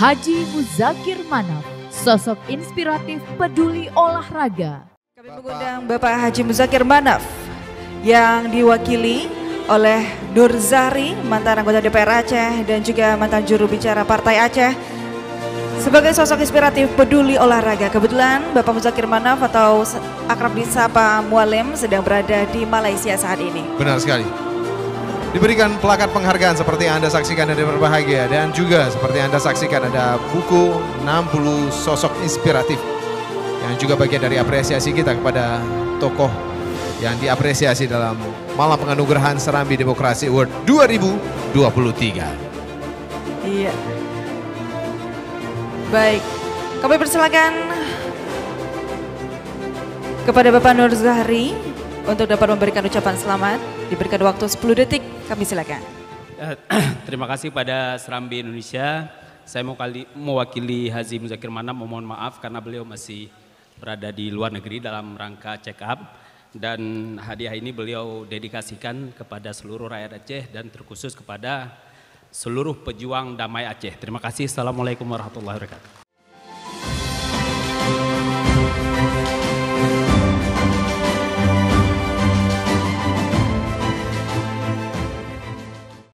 Haji Muzakir Manaf, sosok inspiratif peduli olahraga. Kami mengundang Bapak Haji Muzakir Manaf yang diwakili oleh Nur Zahri, mantan anggota DPR Aceh dan juga mantan juru bicara Partai Aceh. Sebagai sosok inspiratif peduli olahraga, kebetulan Bapak Muzakir Manaf atau akrab disapa Mualim sedang berada di Malaysia saat ini. Benar sekali. Diberikan plakat penghargaan seperti yang Anda saksikan dan berbahagia, dan juga seperti yang Anda saksikan ada buku 60 sosok inspiratif yang juga bagian dari apresiasi kita kepada tokoh yang diapresiasi dalam Malam Penganugerahan Serambi Demokrasi Award 2023. Iya. Baik, kami persilakan kepada Bapak Nur Zahri untuk dapat memberikan ucapan selamat. Diberikan waktu 10 detik, kami silakan. Terima kasih pada Serambi Indonesia. Saya mewakili Haji Muzakir Manaf memohon maaf karena beliau masih berada di luar negeri dalam rangka check up. Dan hadiah ini beliau dedikasikan kepada seluruh rakyat Aceh dan terkhusus kepada seluruh pejuang damai Aceh. Terima kasih. Assalamualaikum warahmatullahi wabarakatuh.